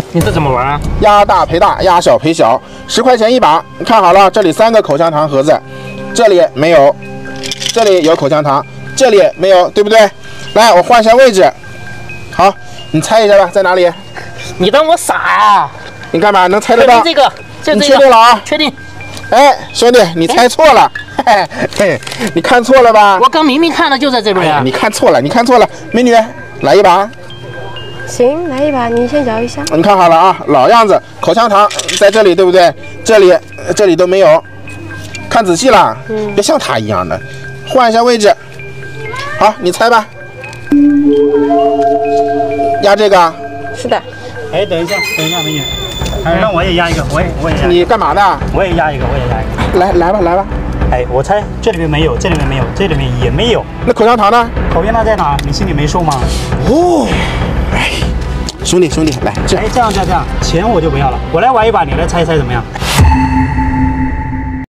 你这怎么玩啊？ 压大赔大，压小赔小，10块钱一把。看好了，这里3个口香糖盒子，这里没有，这里有口香糖，这里没有，对不对？来，我换一下位置。好，你猜一下吧，在哪里？ 你当我傻呀？ 你干嘛能猜得到？ 这个， 你确定了啊？ 确定。 哎，兄弟，你猜错了，嘿嘿，你看错了吧？ 我刚明明看的就在这边啊！ 你看错了，你看错了，美女，来一把。 行，来一把，你先摇一下。 你看好了啊，老样子，口香糖在这里，对不对？这里都没有，看仔细了，别像他一样的，换一下位置。好，你猜吧。压这个？ 是的。 哎，等一下，美女，哎，让我也压一个，我也压。 你干嘛呢？ 我也压一个。 来吧。 哎，我猜这里面没有，这里面没有，这里面也没有。 那口香糖呢？ 口香糖在哪？你心里没数吗？ 哦，哎，兄弟，来， 这样，钱我就不要了，我来玩一把，你来猜一猜怎么样？